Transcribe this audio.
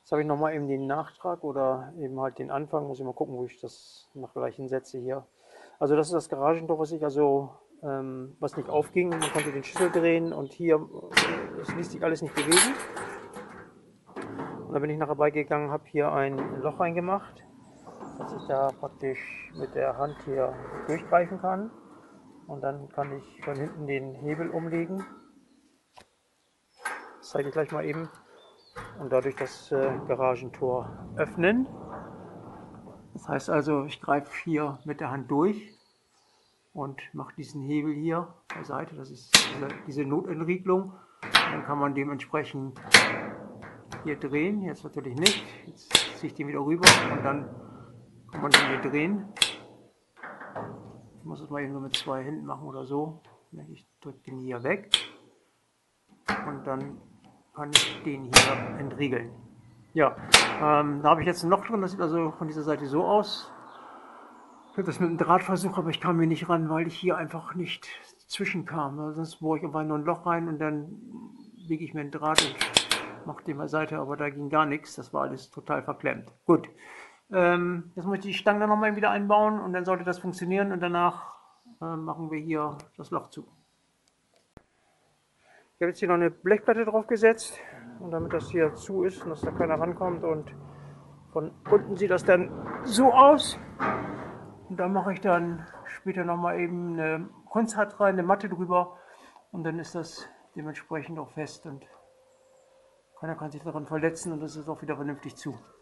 Jetzt habe ich nochmal eben den Nachtrag oder eben halt den Anfang. Muss ich mal gucken, wo ich das noch gleich hinsetze hier. Also das ist das Garagentor, was ich also, was nicht aufging. Man konnte den Schlüssel drehen und hier, das ließ sich alles nicht bewegen. Und dann bin ich nachher beigegangen, habe hier ein Loch reingemacht, dass ich da praktisch mit der Hand hier durchgreifen kann. Und dann kann ich von hinten den Hebel umlegen. Das zeige ich gleich mal eben. Und dadurch das Garagentor öffnen. Das heißt also, ich greife hier mit der Hand durch und mache diesen Hebel hier beiseite. Das ist diese Notentriegelung. Dann kann man dementsprechend hier drehen. Jetzt natürlich nicht. Jetzt ziehe ich den wieder rüber und dann kann man den hier drehen. Ich muss es mal eben nur mit 2 Händen machen oder so. Ich drücke den hier weg und dann kann ich den hier entriegeln. Ja, da habe ich jetzt ein Loch drin. Das sieht also von dieser Seite so aus. Ich habe das mit einem Drahtversuch, aber ich kam hier nicht ran, weil ich hier einfach nicht zwischenkam. Sonst bohre ich einfach nur ein Loch rein und dann lege ich mir einen Draht und mache den beiseite, aber da ging gar nichts. Das war alles total verklemmt. Gut, jetzt muss ich die Stange noch mal wieder einbauen und dann sollte das funktionieren und danach machen wir hier das Loch zu. Ich habe jetzt hier noch eine Blechplatte drauf gesetzt und damit das hier zu ist und dass da keiner rankommt, und von unten sieht das dann so aus. Und da mache ich dann später nochmal eben eine Kunstharz rein, eine Matte drüber, und dann ist das dementsprechend auch fest und keiner kann sich daran verletzen und das ist auch wieder vernünftig zu.